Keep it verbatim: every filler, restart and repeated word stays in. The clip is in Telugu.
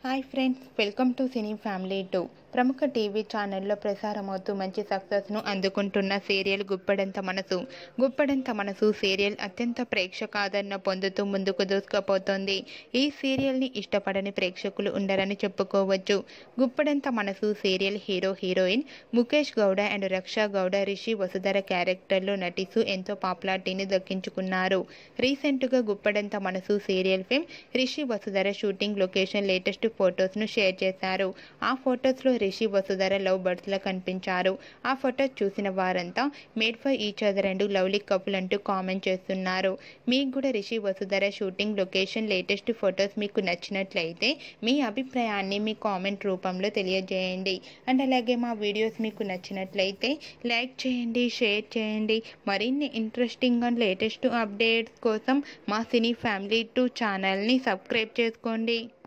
Hi friends, welcome to cine family two. ప్రముఖ టీవీ ఛానల్లో ప్రసారమవుతూ మంచి సక్సెస్ను అందుకుంటున్న సీరియల్ గుప్పెడంత మనసు. గుప్పెడంత మనసు సీరియల్ అత్యంత ప్రేక్షకాదరణ పొందుతూ ముందుకు దూసుకుపోతోంది. ఈ సీరియల్ని ఇష్టపడని ప్రేక్షకులు ఉండరని చెప్పుకోవచ్చు. Guppedantha Manasu serial hero heroine Mukesh Gowda and Raksha Gowda Rishi Vasudhara క్యారెక్టర్లో నటిస్తూ ఎంతో పాపులారిటీని దక్కించుకున్నారు. రీసెంట్గా Guppedantha Manasu serial fame Rishi Vasudhara shooting location latest ఫొటోస్ను షేర్ చేశారు. ఆ ఫొటోస్లో రిషి వసుధర లవ్ బర్డ్స్లా కనిపించారు. ఆ ఫొటోస్ చూసిన వారంతా made for each other and lovely couple అంటూ కామెంట్ చేస్తున్నారు. మీకు కూడా Rishi Vasudhara shooting location latest photos మీకు నచ్చినట్లయితే మీ అభిప్రాయాన్ని మీ కామెంట్ రూపంలో తెలియజేయండి. అండ్ అలాగే మా వీడియోస్ మీకు నచ్చినట్లయితే లైక్ చేయండి, షేర్ చేయండి. మరిన్ని ఇంట్రెస్టింగ్ అండ్ లేటెస్ట్ అప్డేట్స్ కోసం మా సినీ ఫ్యామిలీ టూ ఛానల్ని సబ్స్క్రైబ్ చేసుకోండి.